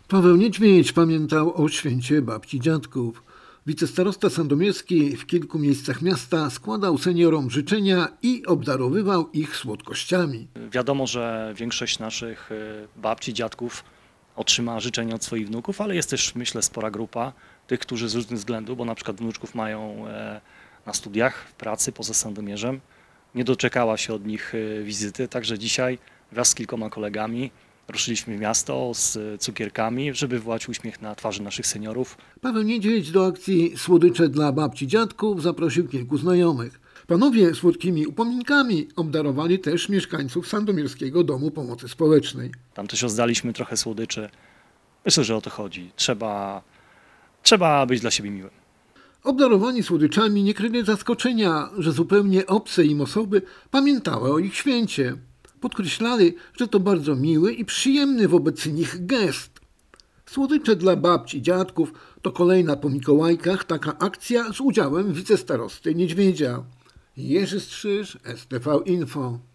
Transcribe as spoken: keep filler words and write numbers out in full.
Paweł Niedźwiedź pamiętał o święcie babci dziadków. Wicestarosta sandomierski w kilku miejscach miasta składał seniorom życzenia i obdarowywał ich słodkościami. Wiadomo, że większość naszych babci, dziadków otrzyma życzenia od swoich wnuków, ale jest też, myślę, spora grupa tych, którzy z różnych względów, bo na przykład wnuczków mają na studiach, w pracy poza Sandomierzem, nie doczekała się od nich wizyty, także dzisiaj wraz z kilkoma kolegami ruszyliśmy w miasto z cukierkami, żeby wywołać uśmiech na twarzy naszych seniorów. Paweł Niedźwiedź do akcji Słodycze dla babci dziadków zaprosił kilku znajomych. Panowie słodkimi upominkami obdarowali też mieszkańców Sandomierskiego Domu Pomocy Społecznej. Tam też rozdaliśmy trochę słodyczy. Myślę, że o to chodzi. Trzeba, trzeba być dla siebie miłym. Obdarowani słodyczami nie kryli zaskoczenia, że zupełnie obce im osoby pamiętały o ich święcie. Podkreślali, że to bardzo miły i przyjemny wobec nich gest. Słodycze dla babci i dziadków to kolejna po Mikołajkach taka akcja z udziałem wicestarosty Niedźwiedzia. Jerzy Strzyż, S T V Info.